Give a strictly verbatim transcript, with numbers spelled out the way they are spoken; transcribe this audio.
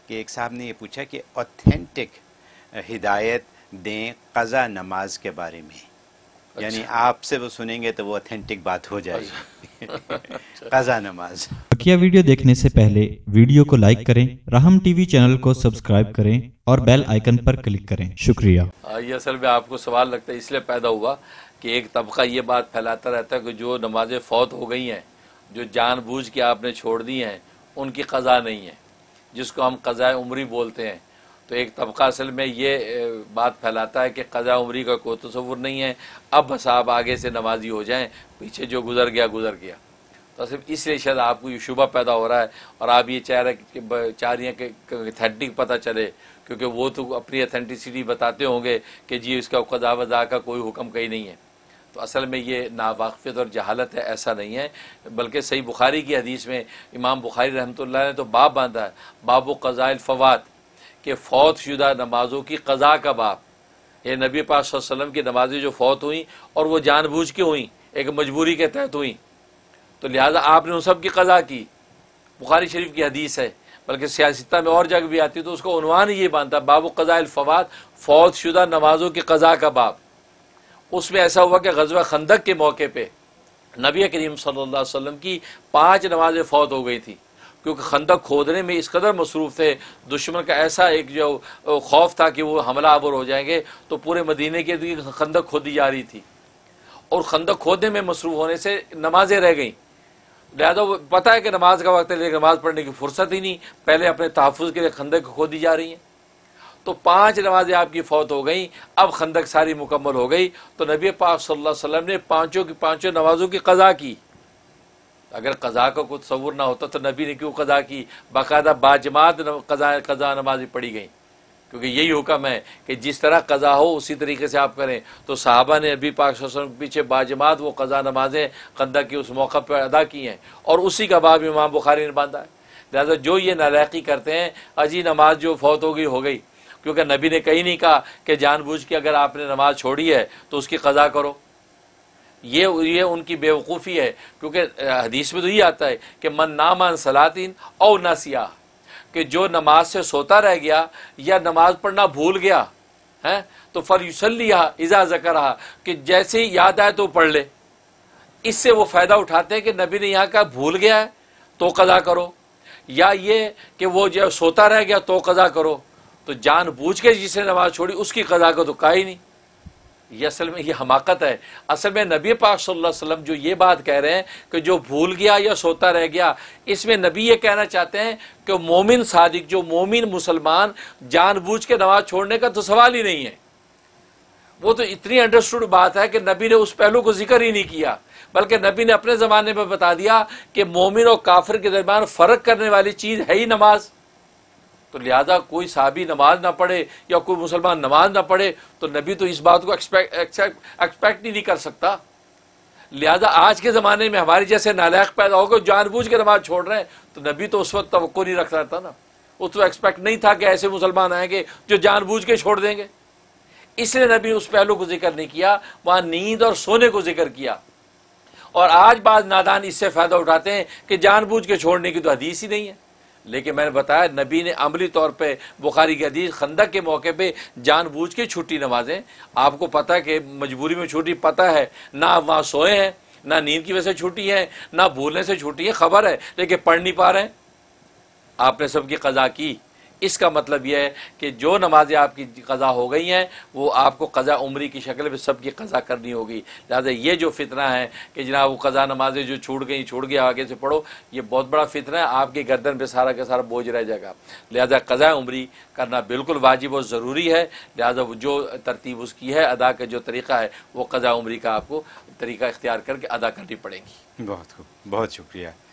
कि एक साहब ने ये पूछा कि ऑथेंटिक हिदायत दें क़ज़ा नमाज के बारे में। अच्छा। यानी आपसे वो सुनेंगे तो वो ऑथेंटिक बात हो जाएगी। क़ज़ा नमाज। बकिया वीडियो देखने से पहले वीडियो को लाइक करें, राहम टीवी चैनल को सब्सक्राइब करें और बेल आइकन पर क्लिक करें। शुक्रिया। ये असल में आपको सवाल लगता है इसलिए पैदा हुआ कि एक तबका ये बात फैलाता रहता है कि जो नमाजें फौत हो गई हैं, जो जानबूझ के आपने छोड़ दी हैं, उनकी क़ज़ा नहीं है, जिसको हम क़ज़ा उम्री बोलते हैं। तो एक तबका असल में ये बात फैलाता है कि क़ज़ा उम्री का कोई तसव्वुर नहीं है, अब बस आप आगे से नमाजी हो जाएं, पीछे जो गुज़र गया गुज़र गया। तो सिर्फ इसलिए शायद आपको ये शुबा पैदा हो रहा है और आप ये चाह रहे कि चाह रही हैं कि अथेंटिक पता चले, क्योंकि वो तो अपनी अथेंटिसिटी बताते होंगे कि जी इसका क़ज़ा वज़ा का कोई हुक्म कहीं नहीं है। तो असल में ये नावाक़फ़ियत और जहालत है, ऐसा नहीं है। बल्कि सही बुखारी की हदीस में इमाम बुखारी रहमतुल्लाह ने तो बाब बांधा है, बाबु क़ज़ाइल फ़वात, कि फ़ौत शुदा नमाज़ों की क़ज़ा का बाब। ये नबी पाक सल्लल्लाहु अलैहि वसल्लम की नमाज़ें जो फ़ौत हुई और वो जानबूझ के हुई, एक मजबूरी के तहत हुई, तो लिहाजा आपने उन सब की क़ज़ा की। बुखारी शरीफ की हदीस है, बल्कि सियासता में और जगह भी आती है, तो उसका उन्वान ये बनता बाबु क़ज़ाइल फ़वात, फ़ौत शुदा नमाज़ों की क़ज़ा का बाब। उसमें ऐसा हुआ कि ग़ज़वा खंदक के मौके पे नबी करीम सल्लल्लाहु अलैहि वसल्लम की पाँच नमाज़ें फ़ौत हो गई थी, क्योंकि खंदक खोदने में इस कदर मसरूफ़ थे। दुश्मन का ऐसा एक जो खौफ था कि वो हमला आवर हो जाएंगे, तो पूरे मदीने के लिए खंदक खोदी जा रही थी और खंदक खोदने में मसरूफ़ होने से नमाजें रह गईं। लिहाजा वो पता है कि नमाज का वक्त है, लेकिन नमाज़ पढ़ने की फुर्सत ही नहीं, पहले अपने तहफ़्फ़ुज़ के लिए खंदक खोदी जा रही हैं। तो पांच नमाजें आपकी फौत हो गई, अब खंदक सारी मुकम्मल हो गई, तो नबी पाक सल्लल्लाहु अलैहि वसल्लम ने पांचों की पांचों नमाजों की क़ज़ा की। अगर क़ज़ा का कोई तसव्वुर ना होता तो नबी ने क्यों क़ज़ा की? बाकायदा बाजमात क़ज़ा क़ज़ा नमाज़ें पढ़ी गई, क्योंकि यही हुक्म है कि जिस तरह क़ज़ा हो उसी तरीके से आप करें। तो सहाबा ने नबी पाक सल्लल्लाहु अलैहि वसल्लम के पीछे बाजमात वो क़ज़ा नमाजें खंदक की उस मौक़े पर अदा की हैं, और उसी का बाब इमाम बुखारी ने बांधा है। लिहाजा जो ये नालायकी करते हैं, अजी नमाज जो फौत हो गई हो गई, क्योंकि नबी ने कहीं नहीं कहा कि जानबूझ के अगर आपने नमाज छोड़ी है तो उसकी क़ज़ा करो। ये ये उनकी बेवकूफ़ी है, क्योंकि हदीस में तो ये आता है कि मन नामान सलातिन और नासिया, कि जो नमाज से सोता रह गया या नमाज पढ़ना भूल गया है तो फर युसल्लिहा इज़ा ज़करहा, कि जैसे ही याद आए तो पढ़ ले। इससे वो फ़ायदा उठाते हैं कि नबी ने यहाँ का भूल गया है तो क़ज़ा करो, या ये कि वो जो सोता रह गया तो क़ज़ा करो। तो जानबूझ के जिसने नमाज छोड़ी उसकी क़ज़ा को तो कहा ही नहीं। ये असल में ये हमाकत है। असल में नबी पाक सल्लल्लाहु अलैहि वसल्लम जो ये बात कह रहे हैं कि जो भूल गया या सोता रह गया, इसमें नबी ये कहना चाहते हैं कि मोमिन सादिक, जो मोमिन मुसलमान, जानबूझ के नमाज छोड़ने का तो सवाल ही नहीं है। वो तो इतनी अंडरस्टूड बात है कि नबी ने उस पहलू को जिक्र ही नहीं किया, बल्कि नबी ने अपने ज़माने में बता दिया कि मोमिन और काफिर के दरमियान फ़र्क करने वाली चीज़ है ही नमाज। तो लिहाजा कोई साहबी नमाज ना पढ़े या कोई मुसलमान नमाज ना पढ़े तो नबी तो इस बात को एक्सपेक्ट एक्सपेक्ट ही नहीं कर सकता। लिहाजा आज के ज़माने में हमारे जैसे नालायक पैदा होकर जानबूझ के नमाज छोड़ रहे हैं, तो नबी तो उस वक्त तवक्को नहीं रख रहा था ना, उस तो एक्सपेक्ट नहीं था कि ऐसे मुसलमान आएंगे जो जानबूझ के छोड़ देंगे। इसलिए नबी ने उस पहलू को जिक्र नहीं किया, वहाँ नींद और सोने को जिक्र किया। और आज बाज नादान इससे फ़ायदा उठाते हैं कि जानबूझ के छोड़ने की तो हदीस ही नहीं है। लेकिन मैंने बताया नबी ने अमली तौर पे बुखारी की हदीस खंदक के मौके पे जानबूझ के छुट्टी नमाजें, आपको पता है कि मजबूरी में छुट्टी, पता है ना आप वहाँ सोए हैं, ना नींद की वजह से छुट्टी है, ना भूलने से छुट्टी है, खबर है, लेकिन पढ़ नहीं पा रहे हैं, आपने सबकी क़ज़ा की। इसका मतलब यह है कि जो नमाजें आपकी क़ज़ा हो गई हैं वो आपको क़ज़ा उम्री की शक्ल में सबकी क़ज़ा करनी होगी। लिहाजा ये जो फितना है कि जनाब वो क़ज़ा नमाजें जो छूट गई छूट गया आगे से पढ़ो, ये बहुत बड़ा फितना है, आपकी गर्दन पे सारा का सारा बोझ रह जाएगा। लिहाजा क़ज़ा उम्री करना बिल्कुल वाजिब और ज़रूरी है। लिहाजा जो तरतीब उसकी है, अदा का जो तरीक़ा है, वो क़ज़ा उम्री का आपको तरीक़ा इख्तियार करके अदा करनी पड़ेगी। बहुत खूब, बहुत शुक्रिया।